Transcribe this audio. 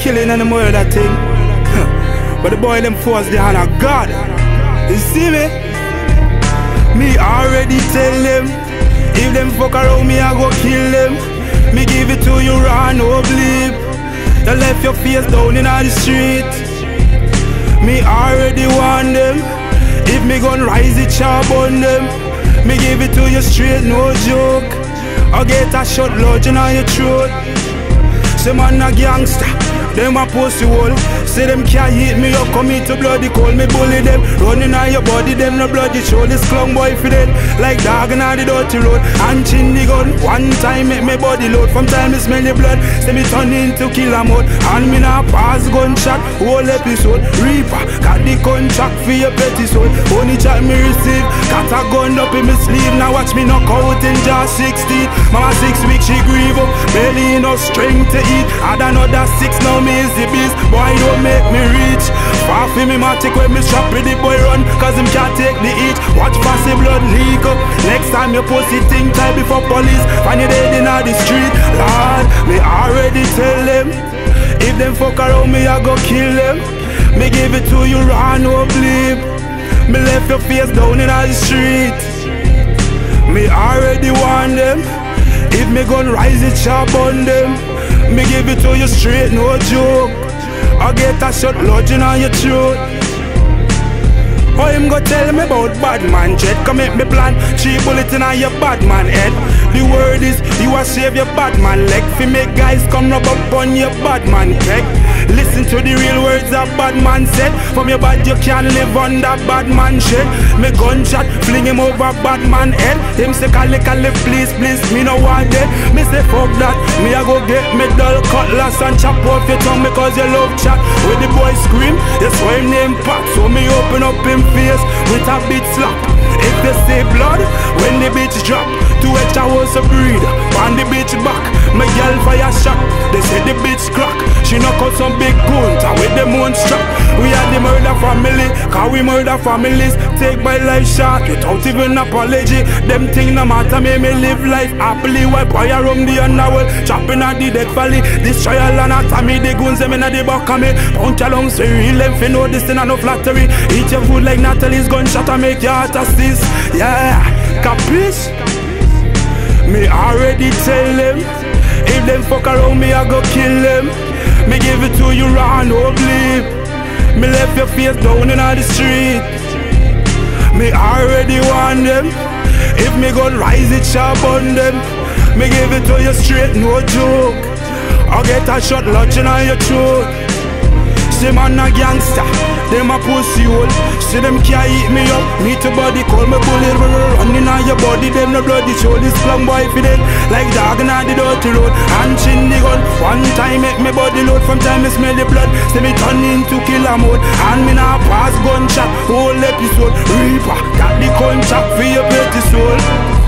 killing and the murder thing. But the boy them force the hand of God. You see me? Me already tell them, if them fuck around me, I go kill them. Me give it to you raw, no bleed. You left your face down in the street. Me already want them. If me gun rise it, chop on them. Me give it to you straight, no joke. I get a shot lodging on your throat. Say man a gangster, them a pussy hole. Say them can't hit me up, come into bloody cold. Me bully them, running on your body, them no bloody show. This clown boy for dead, like dog on the dirty road. And chin the gun, one time make me body load. From time me smell the blood, say me turn into killer mode. And me now pass gunshot, whole episode. Reaper, got the contract for your petty soul. Only chat me receive, got a gun up in me sleeve. Now watch me knock out in just 16. Mama 6 weeks she grieve up, barely enough strength to eat. Add another 6, now me is the beast. Boy don't make me reach. Far from me matic when me strap with the boy run, cause him can't take the heat. Watch pass the blood leak up. Next time you pussy think time before police find you dead in the street. Lord, me already tell them, if them fuck around me I go kill them. Me give it to you raw, no bleed. Me left your face down in the street. Me already want them. If me gun rise it sharp on them. Me give it to you straight, no joke. I get a shot lodging on your throat. Oh, him go tell me about bad man jet. Come make me plan 3 bullets in your bad man head. The word is, you a save your bad man leg. Fi make guys come rub up on your bad man peg. Listen to the real words that bad man said. From your bad you can't live on that bad man shit. Me gunshot, fling him over bad man head. Him say call please, please, me no want dead. Me say fuck that, me a go get me dull cutlass and chop off your tongue because you love chat. When the boy scream, that's why him name Pat. So me open up him face with a big slap. If they say blood, when the bitch drop, 2 extra hours of breed, on the bitch back, my girl fire shot. They say the bitch crack, she knock out some big guns and with them own strap. We are the murder family, cause we murder families. Take my life shot without even apology. Them thing no matter, make me live life happily. While fire around the underworld, chopping at the dead valley. This trial anatomy, the guns them in the back of me. Punch along, say real them fi know this thing and no flattery. Eat your food like Natalie's gunshot and make your heart assist. Yeah, capiche? Me already tell them, if them fuck around me I go kill them. Me give it to you raw, no bleed. Me left your face down in the street. Me already want them. If me gun rise it sharp on them. Me give it to you straight, no joke. I get a shot lodging on your throat. Say man a gangster, them a pussy hole. Say them can't eat me up, meet your body, call me bullet. Running on your body, them no bloody show. This clown boy fi dead, like dog on the dirty road. And chin the gun, one time make me body load. From time me smell the blood, say me turn into killer mode. And me now pass gunshot, whole episode. Reaper, got the contract for your petty soul.